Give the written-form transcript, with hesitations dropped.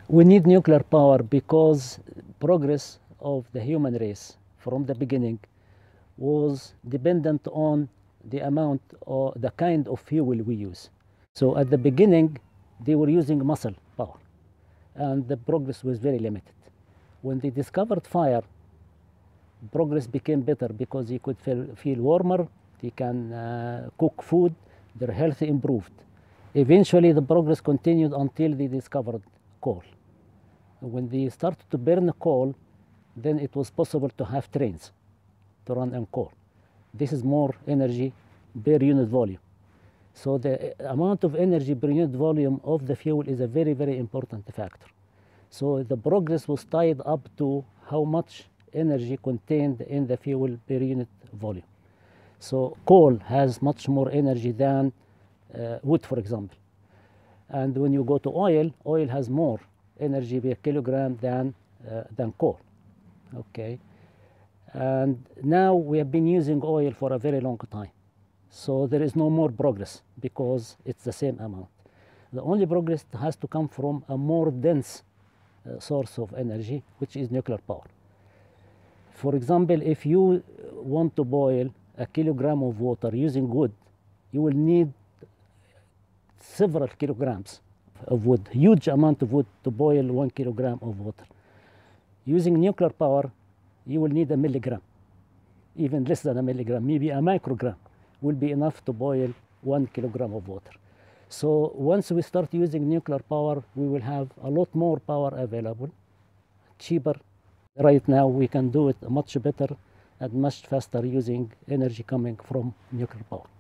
We need nuclear power because progress of the human race from the beginning was dependent on the amount or the kind of fuel we use. So at the beginning, they were using muscle power, and the progress was very limited. When they discovered fire, progress became better because they could feel warmer, they can cook food, their health improved. Eventually, the progress continued until they discovered coal. When they started to burn coal, then it was possible to have trains to run on coal. This is more energy per unit volume. So the amount of energy per unit volume of the fuel is a very, very important factor. So the progress was tied up to how much energy contained in the fuel per unit volume. So coal has much more energy than wood, for example. And when you go to oil, oil has more energy per kilogram than coal. Okay. And now we have been using oil for a very long time. So there is no more progress because it's the same amount. The only progress has to come from a more dense source of energy, which is nuclear power. For example, if you want to boil a kilogram of water using wood, you will need several kilograms of wood, huge amount of wood to boil 1 kilogram of water. Using nuclear power, you will need a milligram, even less than a milligram, maybe a microgram will be enough to boil 1 kilogram of water. So once we start using nuclear power, we will have a lot more power available, cheaper. Right now, we can do it much better and much faster using energy coming from nuclear power.